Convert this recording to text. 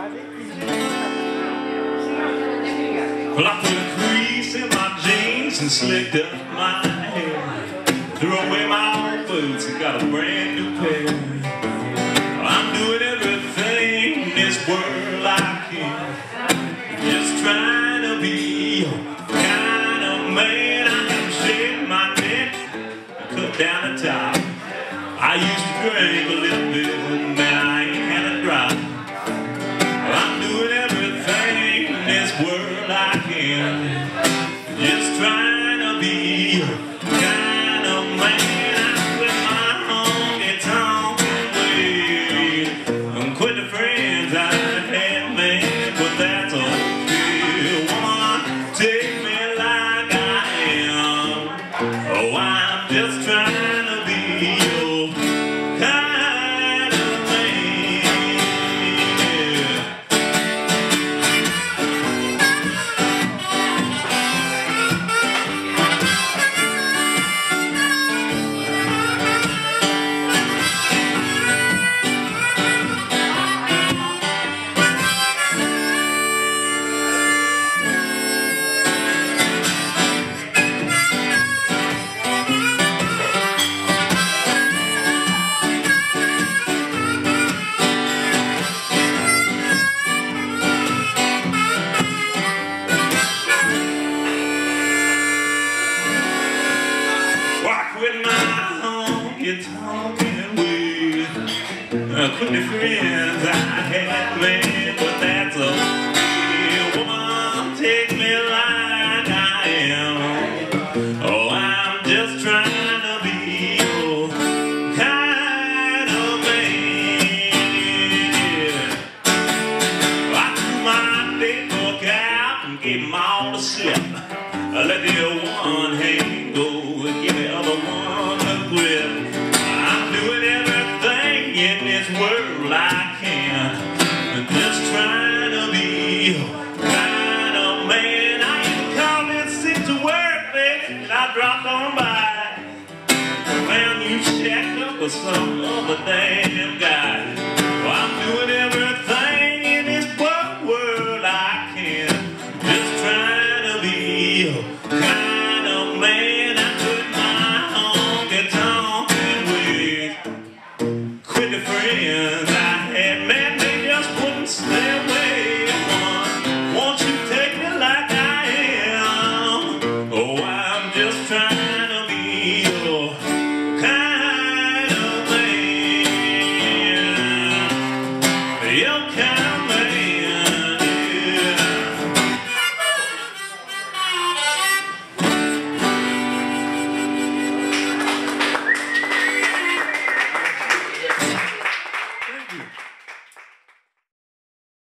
Well, I put a crease in my jeans and slicked up my hair, threw away my old boots and got a brand new pair. I'm doing everything in this world I can, just trying to be your kind of man. I have shaved my neck, cut down the top. I used to drink a little bit, but man, I ain't had a drop. I'm doing everything in this world I can, just trying to be your kind of man. I quit my honky-tonk ways, and quit the friends I had made, but that's okay. Woman, take me like I am. Oh, I'm just trying to be your kind of man. With my honky-tonkin' ways, quit the friends I had made, but that's okay. Woman, take me like I am. Oh, I'm just trying to be your kind of man. I threw my big book out and gave them all a sip. I let the one hand go, give the other one a grip. I'm doing everything in this world I can, just trying to be your kind of man. I ain't calling sick to work, baby, and I dropped on by. Found you shacked up with some other damn guy. Well, I'm doing everything in this world I can, just trying to be your kind of man. I put my honky-tonkin' ways, quit the friends I had, man, they just wouldn't stay.